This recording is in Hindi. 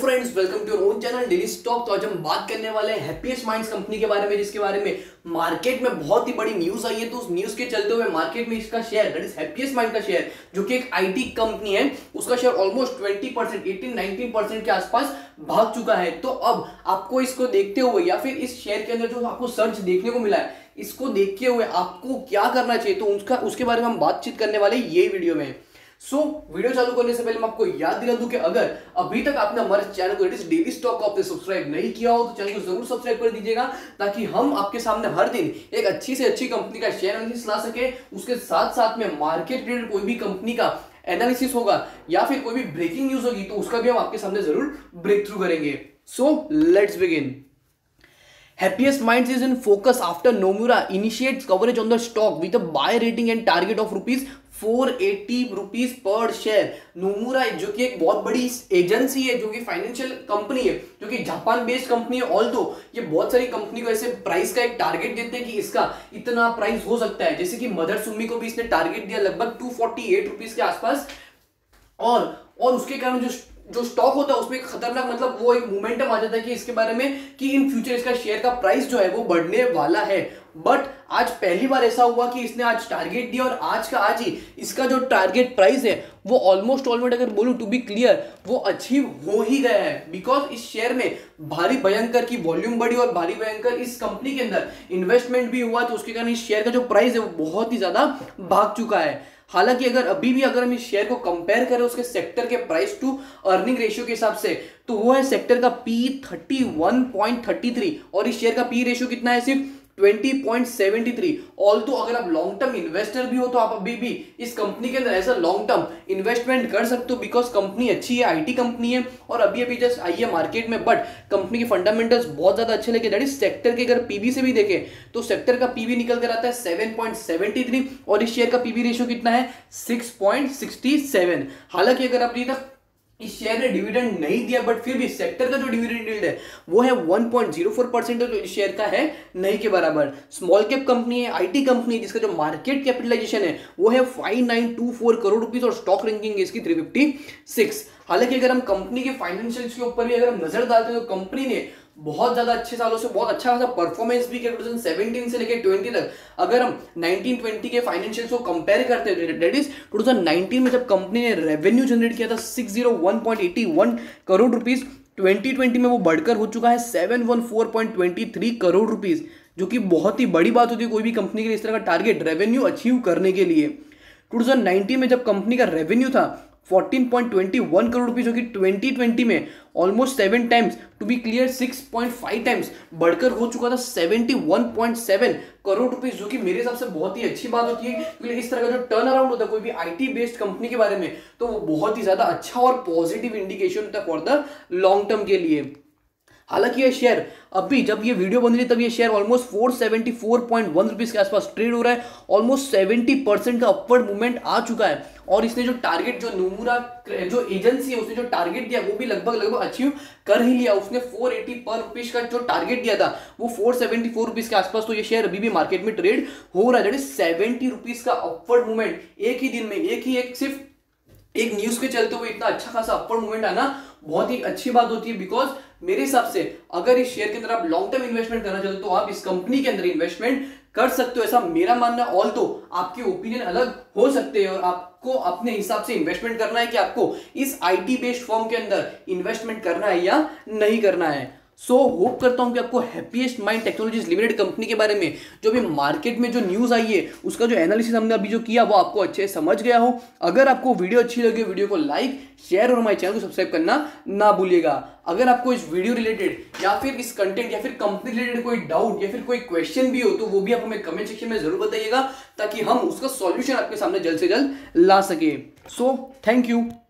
Friends, welcome to your own channel daily stock. तो आज हम बात करने वाले हैं हैप्पीएस्ट माइंड्स कंपनी के बारे में, जिसके बारे में मार्केट में बहुत ही बड़ी न्यूज आई है। तो उस न्यूज के चलते हुए मार्केट में इसका share, that is happiest mind का शेयर, जो कि एक आईटी कंपनी है, उसका शेयर ऑलमोस्ट 20%, 18-19% के आसपास भाग चुका है। तो अब आपको इसको देखते हुए या फिर इस शेयर के अंदर जो आपको सर्च देखने को मिला है, इसको देखते हुए आपको क्या करना चाहिए, तो उसके बारे में हम बातचीत करने वाले ये वीडियो में। वीडियो चालू करने से पहले मैं आपको याद दिला दूं कि अगर अभी तक आपने हमारे चैनल को डेली स्टॉक को आपने सब्सक्राइब नहीं किया हो तो चैनल को जरूर सब्सक्राइब कर दीजिएगा, ताकि हम आपके सामने हर दिन एक अच्छी से अच्छी कंपनी का शेयर एनालिसिस ला सके। उसके साथ साथ में मार्केट रिलेटेड कोई भी कंपनी का एनालिसिस होगा या फिर कोई भी ब्रेकिंग न्यूज होगी तो उसका भी हम आपके सामने जरूर ब्रेक थ्रू करेंगे। So let's begin. Happiest Minds is in focus after Nomura initiates coverage on the stock with a buy rating and target of ₹480 per share. Nomura जो कि एक बहुत बड़ी एजेंसी है, जो कि फाइनेंशियल कंपनी है, जो कि जापान बेस्ड कंपनी है। ऑल्दो ये बहुत सारी कंपनी को ऐसे प्राइस का एक टारगेट देते हैं कि इसका इतना प्राइस हो सकता है। जैसे कि मदर सुमी को भी इसने टारगेट दिया लगभग ₹248 के आसपास, और उसके कारण जो स्टॉक होता है उसमें खतरनाक, मतलब वो एक मोमेंटम आ जाता है कि इसके बारे में कि इन फ्यूचर इसका शेयर का प्राइस जो है वो बढ़ने वाला है। बट आज पहली बार ऐसा हुआ कि इसने आज टारगेट दिया और आज ही इसका जो टारगेट प्राइस है वो ऑलमोस्ट अगर बोलूं टू बी क्लियर वो अचीव हो ही गया है। बिकॉज इस शेयर में भारी भयंकर की वॉल्यूम बढ़ी और भारी भयंकर इस कंपनी के अंदर इन्वेस्टमेंट भी हुआ, तो उसके कारण इस शेयर का जो प्राइस है वो बहुत ही ज्यादा भाग चुका है। हालांकि अगर हम इस शेयर को कंपेयर करें उसके सेक्टर के प्राइस टू अर्निंग रेशियो के हिसाब से, तो वो है सेक्टर का पी 31.33 और इस शेयर का पी रेशियो कितना है, सिर्फ 20.73। ऑल्दो अगर आप लॉन्ग टर्म इन्वेस्टर भी हो तो आप अभी भी इस कंपनी के अंदर ऐसा लॉन्ग टर्म इन्वेस्टमेंट कर सकते हो, बिकॉज कंपनी अच्छी है, आईटी कंपनी है और अभी जस्ट आई है मार्केट में। बट कंपनी के फंडामेंटल्स बहुत ज्यादा अच्छे लगे। दैट इज सेक्टर के अगर पीबी से भी देखें तो सेक्टर का पीबी निकल कर आता है 7.73 और इस शेयर का पीबी रेशियो कितना है, 6.67। हालांकि अगर आप इस शेयर ने डिविडेंड नहीं दिया, बट फिर भी सेक्टर का जो डिविडेंड यील्ड है वो है 1.04%, तो इस शेयर का है नहीं के बराबर। स्मॉल कैप कंपनी है, आईटी कंपनी है, जिसका जो मार्केट कैपिटलाइजेशन है वो है 5924 करोड़ रुपीस और स्टॉक रैंकिंग है इसकी 356। हालांकि अगर हम कंपनी के फाइनेंशियल्स के ऊपर भी अगर हम नजर डालते हैं तो कंपनी ने बहुत ज्यादा अच्छे सालों से बहुत अच्छा खासा परफॉर्मेंस भी किया। 2017 से लेकर 20 तक अगर हम 19-20 के फाइनेंशियल्स को कंपेयर करते हैं, दैट इज 2019 में जब कंपनी ने रेवेन्यू जनरेट किया था 601.81 करोड़ रुपीस, 2020 में वो बढ़कर हो चुका है 714.23 करोड़ रुपीस, जो कि बहुत ही बड़ी बात होती है कोई भी कंपनी के लिए इस तरह का टारगेट रेवेन्यू अचीव करने के लिए। 2019 में जब कंपनी का रेवेन्यू था 14.21 करोड़ रुपए, जो कि 2020 में almost 7 times, to be clear 6.5 times बढ़कर हो चुका था 71.7 करोड़ रुपए, जो कि मेरे हिसाब से बहुत ही अच्छी बात होती है। क्योंकि इस तरह का जो टर्न अराउंड होता है कोई भी आईटी बेस्ड कंपनी के बारे में, तो वो बहुत ही ज्यादा अच्छा और पॉजिटिव इंडिकेशन होता है फॉर द लॉन्ग टर्म के लिए। हालांकि ये शेयर अभी जब ये वीडियो बन रही है तब ये शेयर ऑलमोस्ट 474.1 रुपीज के आसपास ट्रेड हो रहा है। ऑलमोस्ट 70% का अपवर्ड मूवमेंट आ चुका है और इसने जो टारगेट, जो नोमुरा जो एजेंसी है उसने जो टारगेट दिया वो भी लगभग अचीव कर ही लिया। उसने 480 पर रुपीज का जो टारगेट दिया था वो 474 रुपीज के आसपास, तो ये शेयर अभी भी मार्केट में ट्रेड हो रहा है। दैट इज 70 रुपीज का अपवर्ड मूवमेंट एक ही दिन में, सिर्फ एक न्यूज के चलते हुए इतना अच्छा खासा अपवर्ड मूवमेंट आना बहुत ही अच्छी बात होती है। बिकॉज मेरे हिसाब से अगर इस शेयर के अंदर आप लॉन्ग टर्म इन्वेस्टमेंट करना चाहते हो तो आप इस कंपनी के अंदर इन्वेस्टमेंट कर सकते हो, ऐसा मेरा मानना है। ऑल तो आपके ओपिनियन अलग हो सकते हैं और आपको अपने हिसाब से इन्वेस्टमेंट करना है कि आपको इस आईटी बेस्ड फर्म के अंदर इन्वेस्टमेंट करना है या नहीं करना है। होप करता हूं कि आपको happiest mind technologies limited company के बारे में जो भी मार्केट में जो न्यूज आई है उसका जो एनालिसिस हमने अभी जो किया वो आपको अच्छे से समझ गया हो। अगर आपको वीडियो अच्छी लगी, वीडियो को लाइक, शेयर और हमारे चैनल को सब्सक्राइब करना ना भूलिएगा। अगर आपको इस वीडियो रिलेटेड या फिर इस कंटेंट या फिर कंपनी रिलेटेड कोई डाउट या फिर कोई क्वेश्चन भी हो तो वो भी आप हमें कमेंट सेक्शन में जरूर बताइएगा, ताकि हम उसका सॉल्यूशन आपके सामने जल्द से जल्द ला सके। Thank you.